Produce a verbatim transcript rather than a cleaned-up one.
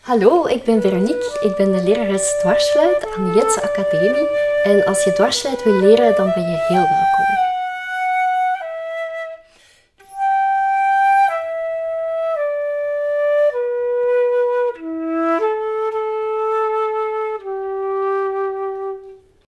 Hallo, ik ben Veronique. Ik ben de lerares dwarsfluit aan de Jetse Academie. En als je dwarsfluit wil leren, dan ben je heel welkom.